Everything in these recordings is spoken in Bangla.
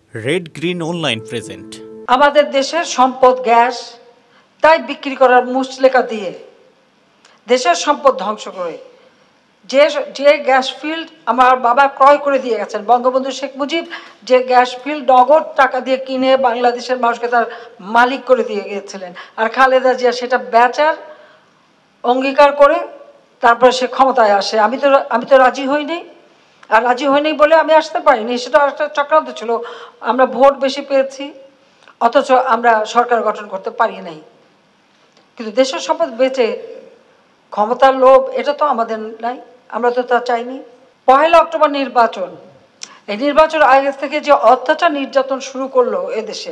Red green online present. আমাদের দেশের সম্পদ গ্যাস, তাই বিক্রি করার মুচলেকা দিয়ে দেশের সম্পদ ধ্বংস করে যে যে গ্যাস ফিল্ড আমার বাবা ক্রয় করে দিয়ে গেছেন, বঙ্গবন্ধু শেখ মুজিব যে গ্যাস ফিল্ড নগদ টাকা দিয়ে কিনে বাংলাদেশের মানুষকে তার মালিক করে দিয়ে গিয়েছিলেন, আর খালেদা জিয়া সেটা বেচার অঙ্গীকার করে তারপরে সে ক্ষমতায় আসে। আমি তো রাজি হইনি, আর রাজি হয়নি বলে আমি আসতে পারিনি, সেটা একটা চক্রান্ত ছিল। আমরা ভোট বেশি পেয়েছি অথচ আমরা সরকার গঠন করতে পারি নাই। কিন্তু দেশের সম্পদ বেচে ক্ষমতার লোভ, এটা তো আমাদের নাই, আমরা তো তা চাইনি। 1 অক্টোবর নির্বাচন, এই নির্বাচন আগে থেকে যে অত্যাচার নির্যাতন শুরু করলো এদেশে,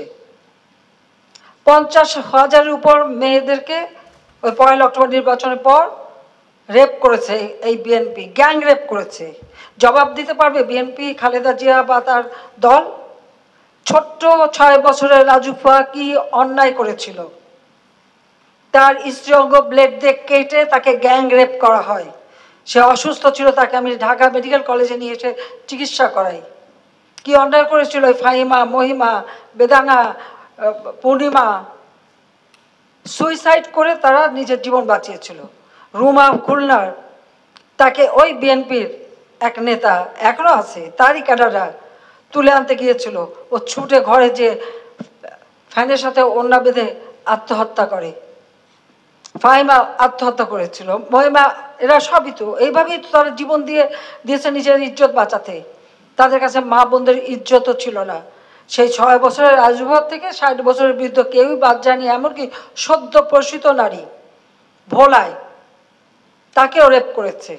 50,000-এর উপর মেয়েদেরকে ওই 1 অক্টোবর নির্বাচনের পর রেপ করেছে এই বিএনপি, গ্যাং রেপ করেছে। জবাব দিতে পারবে বিএনপি, খালেদা জিয়া বা তার দল? ছোট্ট 6 বছরের রাজুফা কি অন্যায় করেছিল? তার স্ত্রী অঙ্গ ব্লেড দিয়ে কেটে তাকে গ্যাং রেপ করা হয়। সে অসুস্থ ছিল, তাকে আমি ঢাকা মেডিকেল কলেজে নিয়ে এসে চিকিৎসা করাই। কি অন্যায় করেছিল ওই ফাহিমা, মহিমা, বেদাঙ্গা, পূর্ণিমা? সুইসাইড করে তারা নিজের জীবন বাঁচিয়েছিল। রুমা খুলনার, তাকে ওই বিএনপির এক নেতা, এখনো আছে, তারই ক্যাডাররা তুলে আনতে গিয়েছিল। ও ছুটে ঘরে যে ফ্যানের সাথে ওড়না বেঁধে আত্মহত্যা করে। ফাহিমা আত্মহত্যা করেছিল, মহিমা, এরা সবই তো এইভাবেই তো তারা জীবন দিয়েছে নিজের ইজ্জত বাঁচাতে। তাদের কাছে মা বোনদের ইজ্জতও ছিল না। সেই 6 বছরের রাজভর থেকে 60 বছরের বৃদ্ধ কেউই বাদ যায়নি, এমনকি সদ্য প্রসূত নারী ভোলায়, তাকেও রেপ করেছে।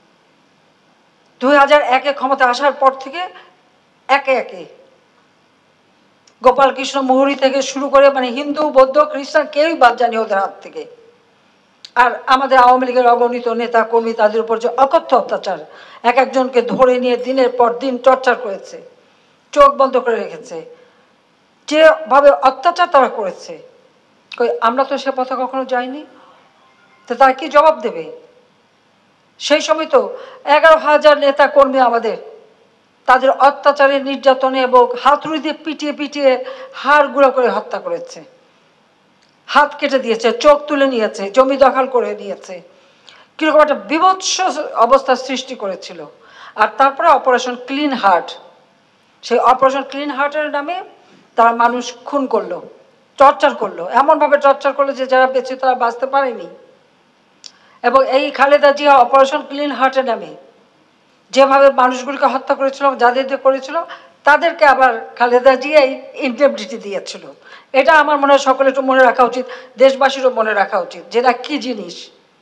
2001-এ ক্ষমতা আসার পর থেকে একে একে গোপাল কৃষ্ণ মুহুরী থেকে শুরু করে মানে হিন্দু, বৌদ্ধ, খ্রিস্টান কেউই বাদ যায়নি ওদের হাত থেকে। আর আমাদের আওয়ামী লীগের অগণিত নেতা কর্মী, তাদের উপর যে অকথ্য অত্যাচার, এক একজনকে ধরে নিয়ে দিনের পর দিন টর্চার করেছে, চোখ বন্ধ করে রেখেছে, যেভাবে অত্যাচার তারা করেছে, আমরা তো সে পথে কখনো যাইনি। তো তারা কি জবাব দেবে? সেই সময় তো 11,000 নেতা কর্মী আমাদের তাদের অত্যাচারে, নির্যাতনে এবং হাতুড়ি দিয়ে পিটিয়ে পিটিয়ে হাড় গুঁড়ো করে হত্যা করেছে, হাত কেটে দিয়েছে, চোখ তুলে নিয়েছে, জমি দখল করে নিয়েছে, কিরকম একটা বিভৎস অবস্থার সৃষ্টি করেছিল। আর তারপরে অপারেশন ক্লিন হার্ট, সেই অপারেশন ক্লিন হার্টের নামে তারা মানুষ খুন করলো, টর্চার করলো, এমনভাবে টর্চার করলো যে যারা বেঁচে তারা বাঁচতে পারেনি। এবং এই খালেদা জিয়া অপারেশন ক্লিন হার্টের নামে যেভাবে মানুষগুলিকে হত্যা করেছিল, যাদের দিয়ে করেছিল, তাদেরকে আবার খালেদা জিয়াই ইনডেমনিটি দিয়েছিল। এটা আমার মনে হয় সকলে একটু মনে রাখা উচিত, দেশবাসীরও মনে রাখা উচিত, যেটা কি জিনিস।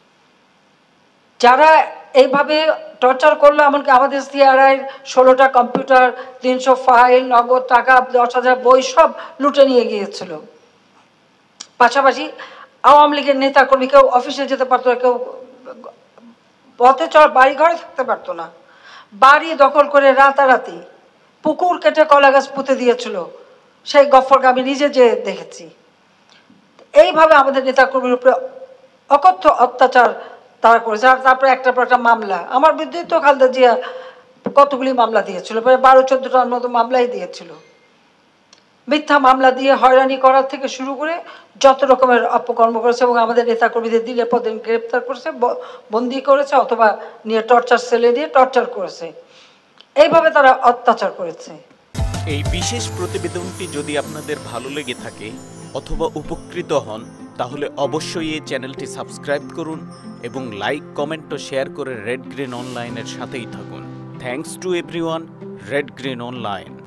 যারা এইভাবে টর্চার করলো, এমনকি আমাদের সিআরআই 16টা কম্পিউটার, 300 ফাইল, নগদ টাকা, 10,000 বই সব লুটে নিয়ে গিয়েছিল। পাশাপাশি আওয়ামী লীগের নেতা কর্মী কেউ অফিসে যেতে পারতো না, কেউ পথে বাড়ি ঘরে থাকতে পারতো না। বাড়ি দখল করে রাতারাতি পুকুর কেটে কলা গাছ পুঁতে দিয়েছিল, সেই গফরকে আমি নিজে যে দেখেছি। এইভাবে আমাদের নেতাকর্মীর উপরে অকথ্য অত্যাচার তারা করেছে। আর তারপরে একটার পর একটা মামলা, আমার বিরুদ্ধে তো খালেদা জিয়া কতগুলি মামলা দিয়েছিল, প্রায় 12-14টার মতো মামলাই দিয়েছিল। মিথ্যা মামলা দিয়ে হয়রানি করার থেকে শুরু করে যত রকমের অপকর্ম করেছে, এবং আমাদের নেতাকর্মীদের দিনে পর দিন গ্রেপ্তার করেছে, বন্দি করেছে, অথবা নিয়ে টর্চার সেলে দিয়ে টর্চার করেছে। এইভাবে তারা অত্যাচার করেছে। এই বিশেষ প্রতিবেদনটি যদি আপনাদের ভালো লেগে থাকে অথবা উপকৃত হন, তাহলে অবশ্যই এই চ্যানেলটি সাবস্ক্রাইব করুন এবং লাইক, কমেন্ট ও শেয়ার করে রেড গ্রিন অনলাইনের সাথেই থাকুন। Thanks to everyone. Red green online.